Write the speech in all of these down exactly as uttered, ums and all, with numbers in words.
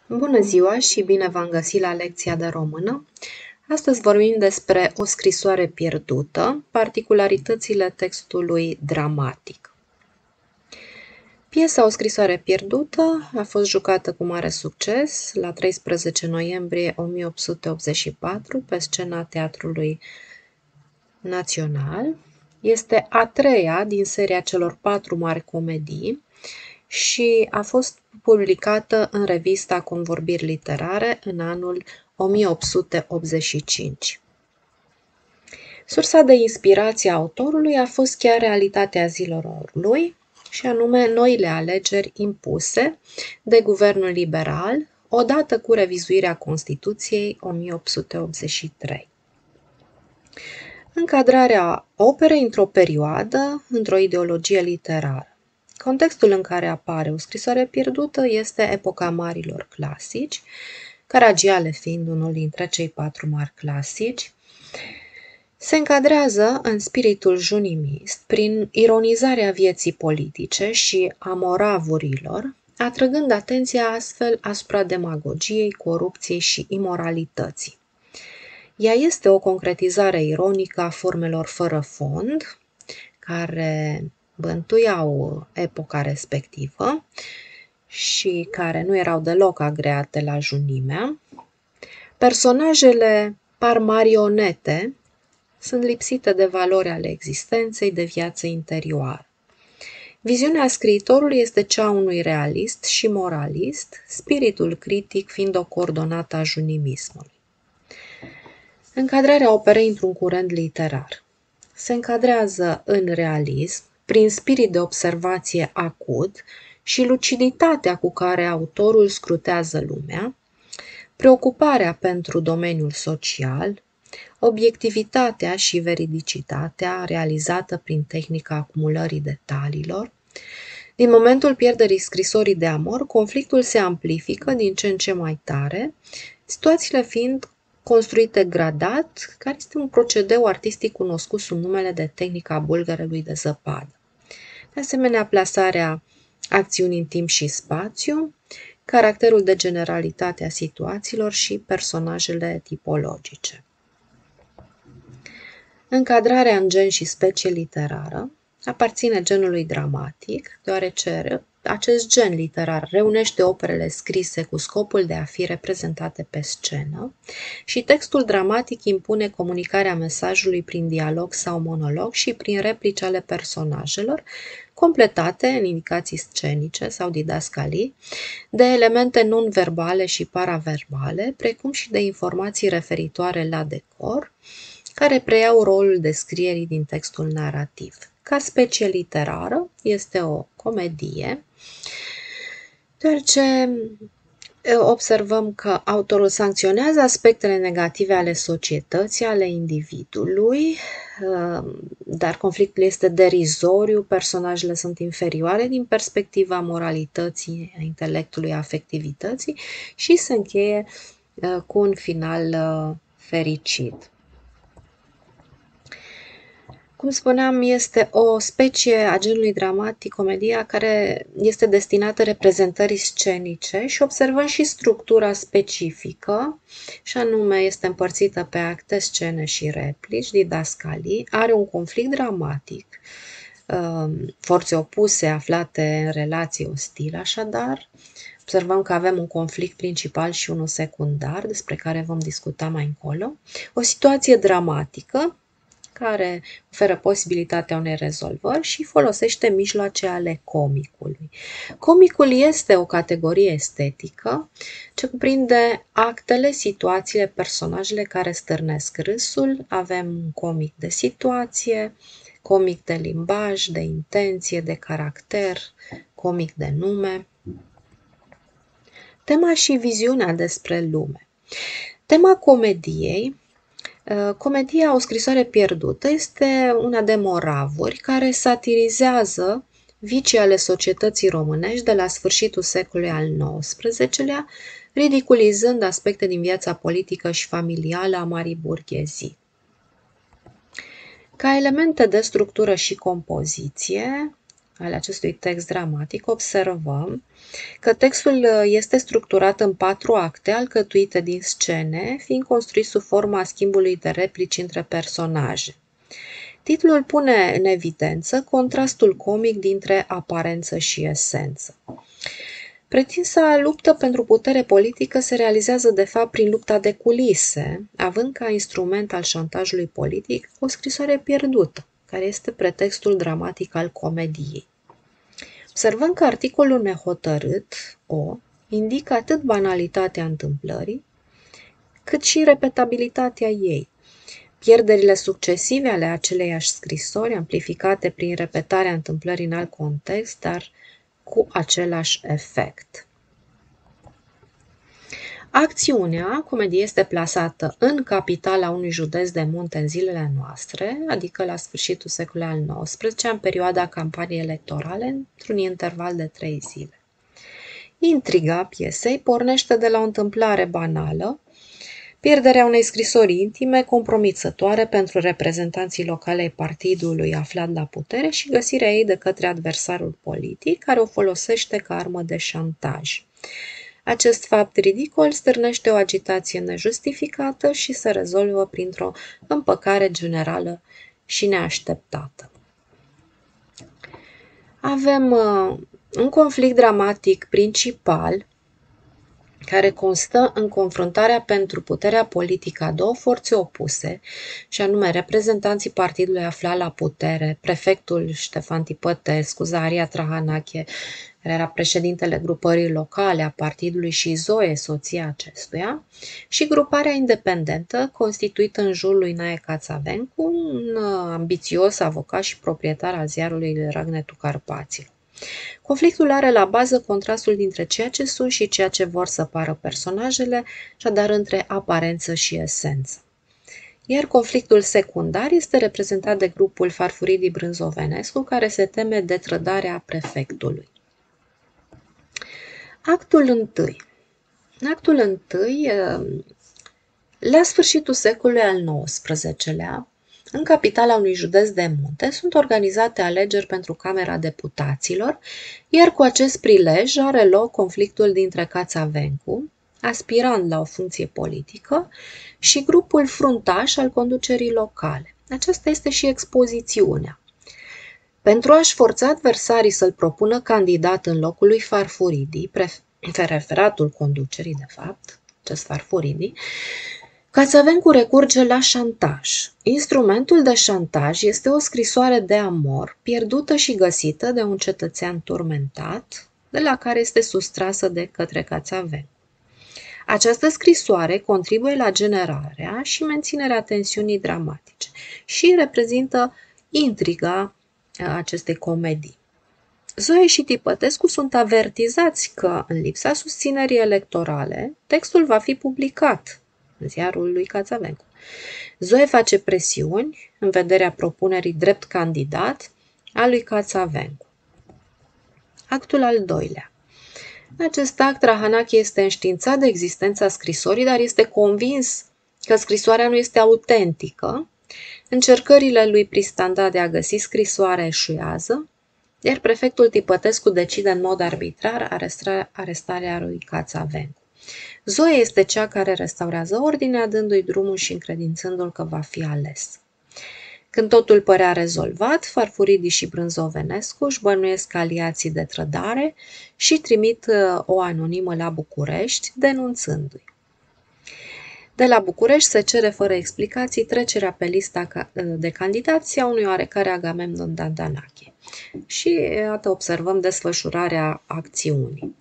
Bună ziua și bine v-am găsit la lecția de română. Astăzi vorbim despre o scrisoare pierdută, particularitățile textului dramatic. Piesa O scrisoare pierdută a fost jucată cu mare succes la treisprezece noiembrie o mie opt sute optzeci și patru pe scena Teatrului Național. Este a treia din seria celor patru mari comedii și a fost publicată în revista Convorbiri literare în anul o mie opt sute optzeci și cinci. Sursa de inspirație a autorului a fost chiar realitatea zilelor lui, și anume noile alegeri impuse de guvernul liberal, odată cu revizuirea Constituției o mie opt sute optzeci și trei. Încadrarea operei într-o perioadă, într-o ideologie literară. Contextul în care apare O scrisoare pierdută este epoca marilor clasici, Caragiale fiind unul dintre cei patru mari clasici. Se încadrează în spiritul junimist prin ironizarea vieții politice și a moravurilor, atrăgând atenția astfel asupra demagogiei, corupției și imoralității. Ea este o concretizare ironică a formelor fără fond, care bântuiau epoca respectivă și care nu erau deloc agreate la junimea. Personajele par marionete, sunt lipsite de valori ale existenței, de viață interioară. Viziunea scriitorului este cea a unui realist și moralist, spiritul critic fiind o coordonată a junimismului. Încadrarea operei într-un curent literar. Se încadrează în realism, prin spirit de observație acut și luciditatea cu care autorul scrutează lumea, preocuparea pentru domeniul social, obiectivitatea și veridicitatea realizată prin tehnica acumulării detaliilor. Din momentul pierderii scrisorii de amor, conflictul se amplifică din ce în ce mai tare, situațiile fiind construite gradat, care este un procedeu artistic cunoscut sub numele de tehnica bulgărelui de zăpadă. De asemenea, plasarea acțiunii în timp și spațiu, caracterul de generalitate a situațiilor și personajele tipologice. Încadrarea în gen și specie literară aparține genului dramatic, deoarece acest gen literar reunește operele scrise cu scopul de a fi reprezentate pe scenă și textul dramatic impune comunicarea mesajului prin dialog sau monolog și prin replici ale personajelor, completate în indicații scenice sau didascalii, de elemente non-verbale și paraverbale, precum și de informații referitoare la decor, care preiau rolul descrierii din textul narrativ. Ca specie literară, este o comedie, deoarece observăm că autorul sancționează aspectele negative ale societății, ale individului, dar conflictul este derizoriu, personajele sunt inferioare din perspectiva moralității, a intelectului, a afectivității și se încheie cu un final fericit. Cum spuneam, este o specie a genului dramatic, comedia, care este destinată reprezentării scenice și observăm și structura specifică, și anume este împărțită pe acte, scene și replici, didascalii, are un conflict dramatic, forțe opuse aflate în relații ostile, așadar, observăm că avem un conflict principal și unul secundar, despre care vom discuta mai încolo, o situație dramatică, care oferă posibilitatea unei rezolvări și folosește mijloace ale comicului. Comicul este o categorie estetică ce cuprinde actele, situațiile, personajele care stârnesc râsul. Avem un comic de situație, comic de limbaj, de intenție, de caracter, comic de nume. Tema și viziunea despre lume. Tema comediei Comedia O scrisoare pierdută este una de moravuri care satirizează vicii ale societății românești de la sfârșitul secolului al nouăsprezecelea, ridiculizând aspecte din viața politică și familială a marii burghezii. Ca elemente de structură și compoziție, ale acestui text dramatic, observăm că textul este structurat în patru acte alcătuite din scene, fiind construit sub forma schimbului de replici între personaje. Titlul pune în evidență contrastul comic dintre aparență și esență. Pretinsa luptă pentru putere politică se realizează de fapt prin lupta de culise, având ca instrument al șantajului politic o scrisoare pierdută, care este pretextul dramatic al comediei. Observăm că articolul nehotărât, O, indică atât banalitatea întâmplării, cât și repetabilitatea ei. Pierderile succesive ale aceleiași scrisori, amplificate prin repetarea întâmplării în alt context, dar cu același efect. Acțiunea comediei este plasată în capitala unui județ de munte în zilele noastre, adică la sfârșitul secolului al nouăsprezecelea, în perioada campaniei electorale, într-un interval de trei zile. Intriga piesei pornește de la o întâmplare banală, pierderea unei scrisori intime compromițătoare pentru reprezentanții locale ai partidului aflat la putere și găsirea ei de către adversarul politic, care o folosește ca armă de șantaj. Acest fapt ridicol stârnește o agitație nejustificată și se rezolvă printr-o împăcare generală și neașteptată. Avem uh, un conflict dramatic principal care constă în confruntarea pentru puterea politică a două forțe opuse, și anume reprezentanții partidului aflat la putere, prefectul Ștefan Tipătescu, Zaharia Trahanache, care era președintele grupării locale a partidului, și Zoe, soția acestuia, și gruparea independentă constituită în jurul lui Nae Cațavencu, un ambițios avocat și proprietar al ziarului Răgnetul Carpaților. Conflictul are la bază contrastul dintre ceea ce sunt și ceea ce vor să pară personajele, așadar între aparență și esență. Iar conflictul secundar este reprezentat de grupul Farfuridii Brânzovenescu, care se teme de trădarea prefectului. Actul întâi. Actul întâi, la sfârșitul secolului al nouăsprezecelea, în capitala unui județ de munte sunt organizate alegeri pentru Camera Deputaților, iar cu acest prilej are loc conflictul dintre Cațavencu, aspirant la o funcție politică, și grupul fruntaș al conducerii locale. Aceasta este și expozițiunea. Pentru a-și forța adversarii să-l propună candidat în locul lui Farfuridii, preferatul conducerii, de fapt, acest Farfuridii, Cațavencu recurge la șantaj. Instrumentul de șantaj este o scrisoare de amor pierdută și găsită de un cetățean turmentat, de la care este sustrasă de către Cațavencu. Această scrisoare contribuie la generarea și menținerea tensiunii dramatice și reprezintă intriga acestei comedii. Zoe și Tipătescu sunt avertizați că, în lipsa susținerii electorale, textul va fi publicat în ziarul lui Cațavencu. Zoe face presiuni în vederea propunerii drept candidat a lui Cațavencu. Actul al doilea. În acest act, Trahanache este înștiințat de existența scrisorii, dar este convins că scrisoarea nu este autentică. Încercările lui Pristanda de a găsi scrisoarea eșuează, iar prefectul Tipătescu decide în mod arbitrar arestarea lui Cațavencu. Zoe este cea care restaurează ordinea, dându-i drumul și încredințându-l că va fi ales. Când totul părea rezolvat, Farfuridii și Brânzovenescu își bănuiesc aliații de trădare și trimit o anonimă la București, denunțându-i. De la București se cere fără explicații trecerea pe lista de candidați a unui oarecare Agamemnon Dandanache. Și iată, observăm desfășurarea acțiunii.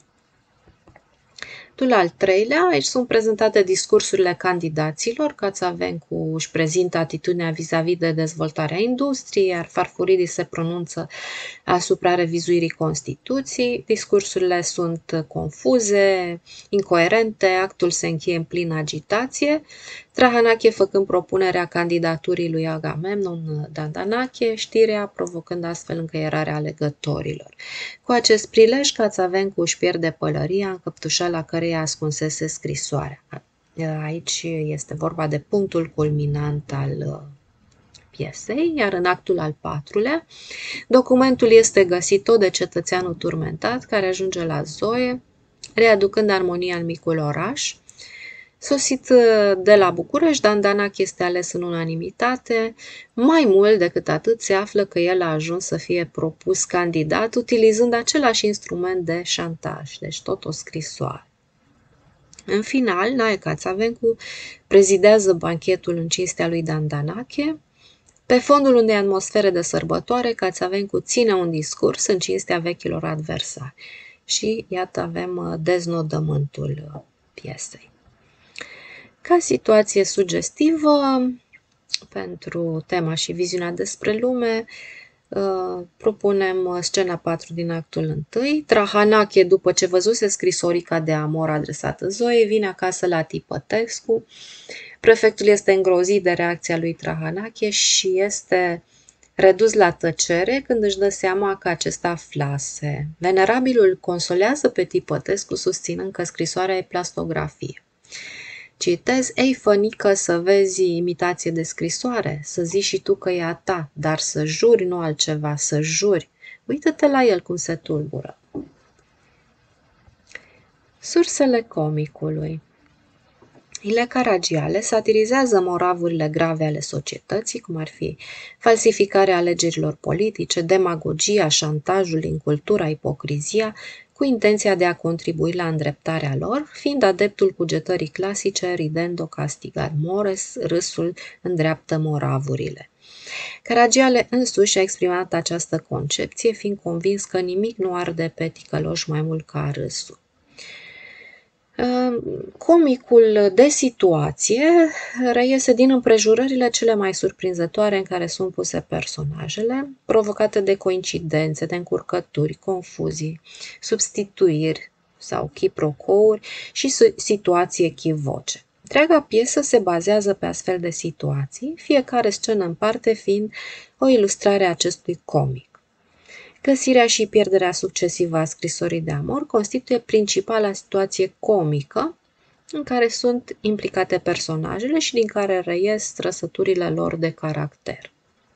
Actul al treilea, aici sunt prezentate discursurile candidaților. Cațavencu își prezintă atitudinea vis-a-vis de dezvoltarea industriei, iar Farfuridii se pronunță asupra revizuirii Constituției. Discursurile sunt confuze, incoerente, actul se încheie în plină agitație, Trahanache făcând propunerea candidaturii lui Agamemnon Dandanache, știrea provocând astfel încăierarea alegătorilor. Cu acest prilej, Cațavencu își pierde pălăria, încăptușa la căreia ascunsese scrisoarea. Aici este vorba de punctul culminant al piesei, iar în actul al patrulea, documentul este găsit tot de cetățeanul turmentat care ajunge la Zoe, readucând armonia în micul oraș. Sosit de la București, Dandanac este ales în unanimitate. Mai mult decât atât, se află că el a ajuns să fie propus candidat utilizând același instrument de șantaj, deci tot o scrisoare. În final, Nae Cațavencu prezidează banchetul în cinstea lui Dandanache. Pe fondul unei atmosfere de sărbătoare, Cațavencu ține un discurs în cinstea vechilor adversari. Și iată avem deznodământul piesei. Ca situație sugestivă pentru tema și viziunea despre lume, propunem scena patru din actul unu. Trahanache, după ce văzuse scrisorica de amor adresată Zoe, vine acasă la Tipătescu. Prefectul este îngrozit de reacția lui Trahanache și este redus la tăcere când își dă seama că acesta aflase. Venerabilul consolează pe Tipătescu susținând că scrisoarea e plastografie. Citez: ei, fănică, să vezi imitație de scrisoare, să zici și tu că e a ta, dar să juri, nu altceva, să juri. Uită-te la el cum se tulbură. Sursele comicului. Ile Caragiale satirizează moravurile grave ale societății, cum ar fi falsificarea alegerilor politice, demagogia, șantajul, incultura, ipocrizia, cu intenția de a contribui la îndreptarea lor, fiind adeptul cugetării clasice, ridendo castigat mores, râsul îndreaptă moravurile. Caragiale însuși a exprimat această concepție, fiind convins că nimic nu arde pe ticăloși mai mult ca râsul. Comicul de situație reiese din împrejurările cele mai surprinzătoare în care sunt puse personajele, provocate de coincidențe, de încurcături, confuzii, substituiri sau chiprocouri și situații echivoce. Întreaga piesă se bazează pe astfel de situații, fiecare scenă în parte fiind o ilustrare a acestui comic. Găsirea și pierderea succesivă a scrisorii de amor constituie principala situație comică în care sunt implicate personajele și din care reies trăsăturile lor de caracter.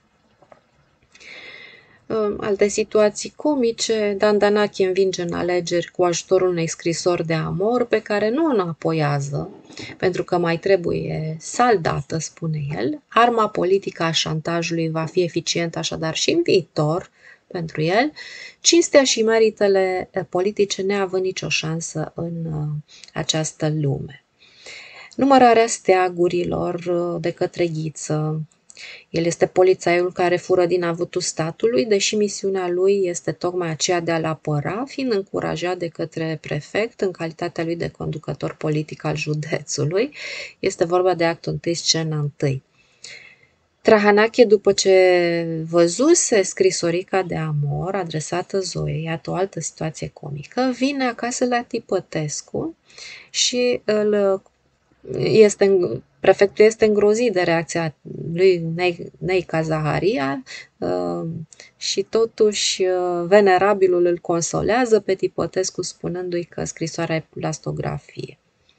Alte situații comice: Dandanache învinge în alegeri cu ajutorul unei scrisori de amor pe care nu o înapoiază, pentru că mai trebuie saldată, spune el. Arma politică a șantajului va fi eficientă așadar și în viitor pentru el, cinstea și meritele politice neavând nicio șansă în această lume. Numărarea steagurilor de către Ghiță. El este polițaiul care fură din avutul statului, deși misiunea lui este tocmai aceea de a-l apăra, fiind încurajat de către prefect în calitatea lui de conducător politic al județului. Este vorba de actul unu, scena unu. Trahanache, după ce văzuse scrisorica de amor adresată Zoe, iată o altă situație comică, vine acasă la Tipătescu și îl este, prefectul este îngrozit de reacția lui Neica Zaharia și totuși venerabilul îl consolează pe Tipătescu spunându-i că scrisoarea e plastografie.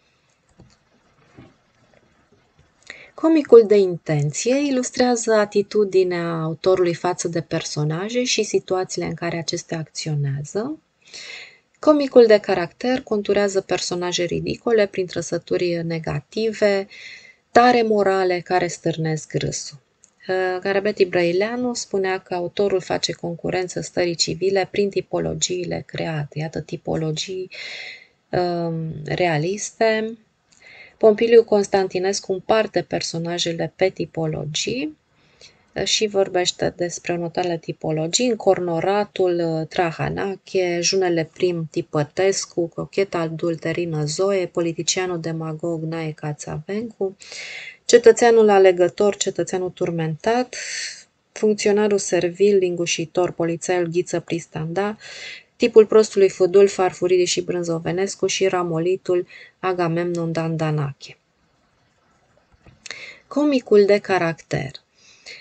Comicul de intenție ilustrează atitudinea autorului față de personaje și situațiile în care acestea acționează. Comicul de caracter conturează personaje ridicole prin trăsături negative, tare morale care stârnesc râsul. Garabeti Brăileanu spunea că autorul face concurență stării civile prin tipologiile create. Iată tipologii um, realiste. Pompiliu Constantinescu împarte personajele pe tipologii și vorbește despre următoarele tipologii: încornoratul Trahanache, junele prim Tipătescu, cocheta adulterină Zoe, politicianul demagog Nae Cațavencu, cetățeanul alegător, cetățeanul turmentat, funcționarul servil, lingușitor, polițaiul Ghiță Pristanda, tipul prostului Fudul, Farfurii și Brânzovenescu și ramolitul Agamemnon Dandanache. Comicul de caracter.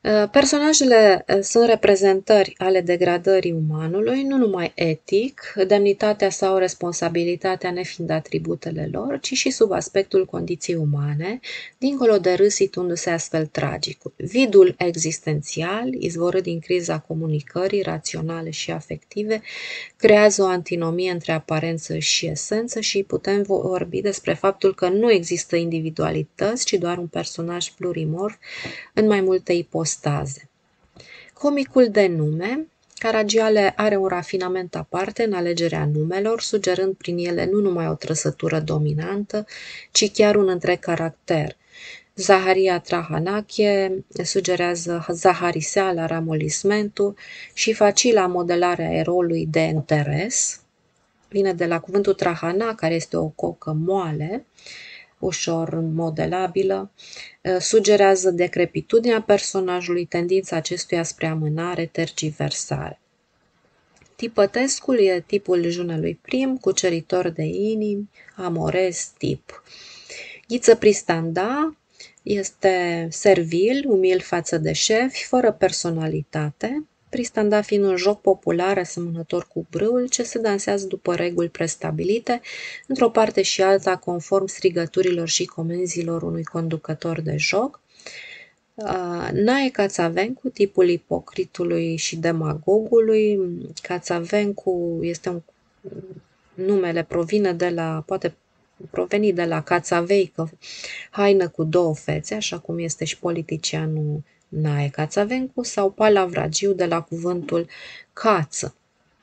Personajele sunt reprezentări ale degradării umanului, nu numai etic, demnitatea sau responsabilitatea nefiind atributele lor, ci și sub aspectul condiției umane, dincolo de râs situându-se astfel tragicul. Vidul existențial, izvorât din criza comunicării raționale și afective, creează o antinomie între aparență și esență și putem vorbi despre faptul că nu există individualități, ci doar un personaj plurimorf în mai multe ipostaze. Comicul de nume. Caragiale are un rafinament aparte în alegerea numelor, sugerând prin ele nu numai o trăsătură dominantă, ci chiar un întreg caracter. Zaharia Trahanache sugerează zahariseala, ramolismentul și facila modelarea eroului de interes. Vine de la cuvântul trahana, care este o cocă moale, ușor modelabilă, sugerează decrepitudinea personajului, tendința acestuia spre amânare, tergiversare. Tipătescul e tipul junelui prim, cuceritor de inimi, amorez tip. Ghiță Pristanda este servil, umil față de șefi, fără personalitate, Pristanda fiind un joc popular asemănător cu brâul, ce se dansează după reguli prestabilite, într-o parte și alta conform strigăturilor și comenzilor unui conducător de joc. Nae Cațavencu, tipul ipocritului și demagogului. Cațavencu este un numele provine de la, poate proveni de la cațaveică, haină cu două fețe, așa cum este și politicianul Nae Cațavencu, sau palavragiu de la cuvântul cață.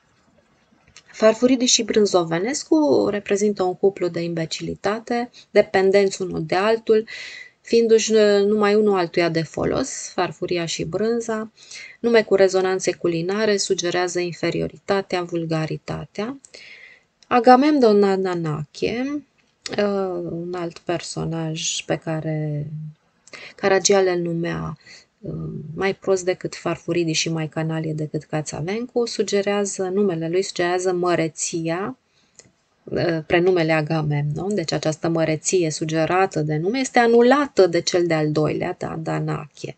Farfuridis și Brânzovenescu reprezintă un cuplu de imbecilitate, dependenți unul de altul, fiindu-și numai unul altuia de folos, farfuria și brânza. Nume cu rezonanțe culinare sugerează inferioritatea, vulgaritatea. Agamemnon Ananache, un alt personaj pe care Caragiale îl numea mai prost decât Farfuridis și mai canalie decât Cațavencu, sugerează, numele lui sugerează măreția, prenumele Agamemnon, deci această măreție sugerată de nume este anulată de cel de-al doilea, de Adanache.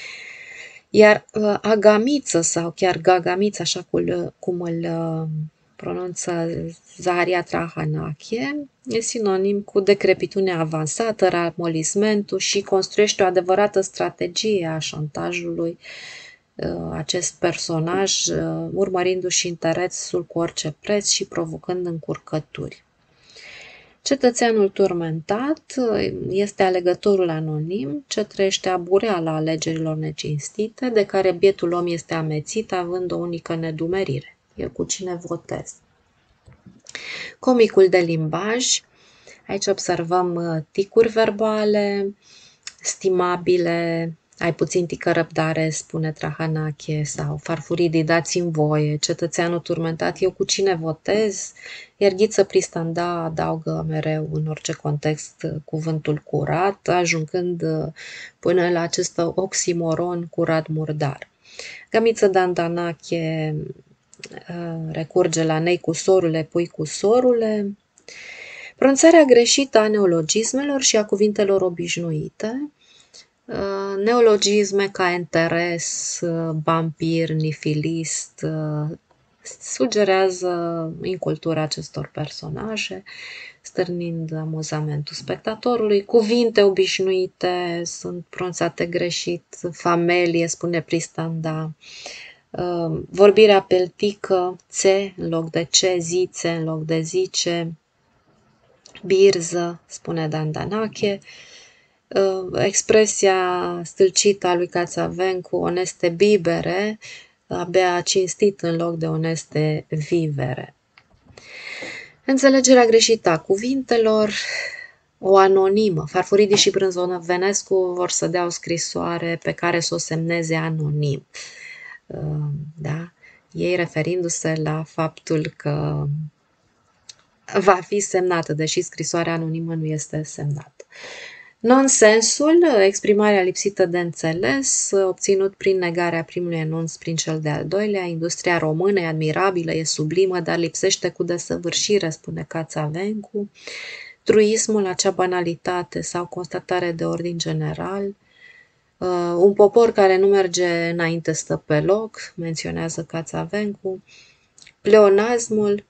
Iar Agamiță sau chiar Gagamiță, așa cum îl pronunță Zaharia Trahanache, e sinonim cu decrepitudinea avansată, ramolismentul și construiește o adevărată strategie a șantajului acest personaj, urmărindu-și interesul cu orice preț și provocând încurcături. Cetățeanul turmentat este alegătorul anonim ce trăiește abureala alegerilor necinstite, de care bietul om este amețit, având o unică nedumerire. Eu cu cine votez. Comicul de limbaj. Aici observăm ticuri verbale, stimabile, ai puțin tică răbdare, spune Trahanache, sau Farfuridis, dați-mi voie, cetățeanul turmentat, eu cu cine votez, iar Ghiță Pristanda adaugă mereu în orice context cuvântul curat, ajungând până la acest oximoron curat-murdar. Gamiță Dandanache recurge la nei cu sorule, pui cu sorule. Pronunțarea greșită a neologismelor și a cuvintelor obișnuite. Neologisme ca interes, vampir, nifilist sugerează incultura acestor personaje, stârnind amuzamentul spectatorului. Cuvinte obișnuite sunt pronunțate greșit, famelie, spune Pristanda. Vorbirea peltică, țe în loc de ce, zițe în loc de zice, birză, spune Dandanache. Expresia stâlcită a lui Cațavencu, oneste bibere, abia cinstit în loc de oneste vivere. Înțelegerea greșită a cuvintelor, o anonimă. Farfuridis și Brânzovenescu vor să dea o scrisoare pe care să o semneze anonim. Da? Ei referindu-se la faptul că va fi semnată, deși scrisoarea anonimă nu este semnată. Nonsensul, exprimarea lipsită de înțeles, obținut prin negarea primului enunț prin cel de-al doilea. Industria română e admirabilă, e sublimă, dar lipsește cu desăvârșire, spune Cațavencu. Truismul, acea banalitate sau constatare de ordin general. Un popor care nu merge înainte stă pe loc, menționează Cațavencu. Pleonasmul,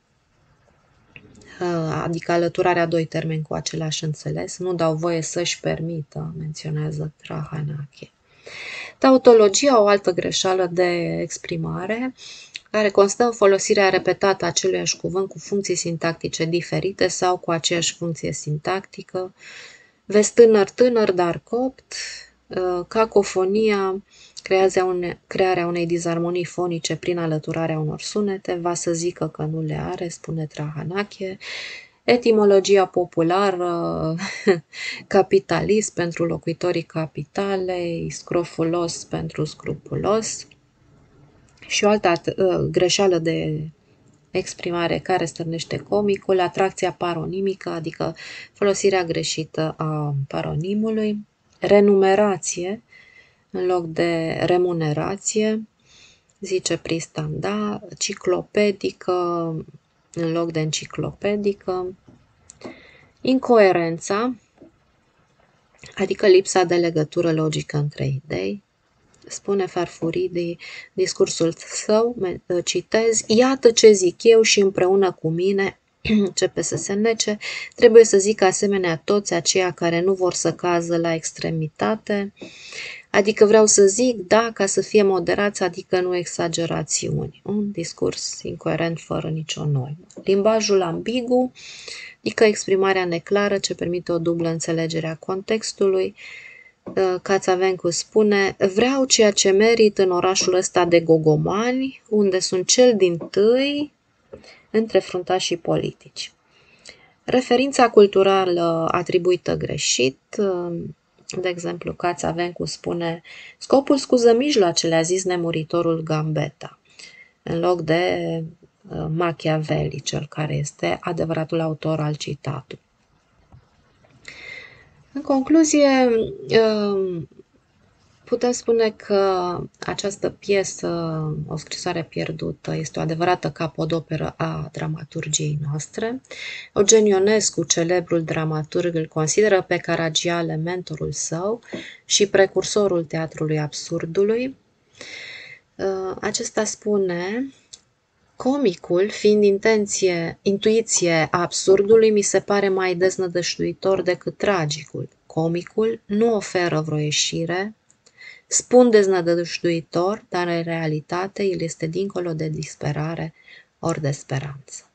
adică alăturarea doi termeni cu același înțeles, nu dau voie să-și permită, menționează Trahanache. Tautologia, o altă greșeală de exprimare, care constă în folosirea repetată a aceluiași cuvânt cu funcții sintactice diferite sau cu aceeași funcție sintactică. Vezi tânăr, tânăr, dar copt. Cacofonia, crearea unei disarmonii fonice prin alăturarea unor sunete, va să zică că nu le are, spune Trahanache. Etimologia populară, capitalism pentru locuitorii capitalei, scrofulos pentru scrupulos. Și o altă greșeală de exprimare care stârnește comicul, atracția paronimică, adică folosirea greșită a paronimului, renumerație în loc de remunerație, zice Pristan, da, ciclopedică în loc de enciclopedică, incoerența, adică lipsa de legătură logică între idei. Spune Farfuridi, discursul său, citez, iată ce zic eu și împreună cu mine, începe să se nece, trebuie să zic asemenea toți aceia care nu vor să cază la extremitate, adică vreau să zic, da, ca să fie moderați, adică nu exagerațiuni. Un discurs incoerent fără nicio normă. Limbajul ambigu, adică exprimarea neclară ce permite o dublă înțelegere a contextului. Cațavencu spune, vreau ceea ce merit în orașul ăsta de gogomani, unde sunt cel dintâi între fruntașii politici. Referința culturală atribuită greșit, de exemplu, Cațavencu spune, scopul scuză mijloacele, a zis nemuritorul Gambetta, în loc de Machiavelli, cel care este adevăratul autor al citatului. În concluzie, putem spune că această piesă, O scrisoare pierdută, este o adevărată capodoperă a dramaturgiei noastre. Eugen Ionescu, celebrul dramaturg, îl consideră pe Caragiale mentorul său și precursorul teatrului absurdului. Acesta spune, comicul, fiind intenție, intuiție a absurdului, mi se pare mai deznădăjduitor decât tragicul. Comicul nu oferă vreo ieșire, spun deznădăjduitor, dar în realitate el este dincolo de disperare ori de speranță.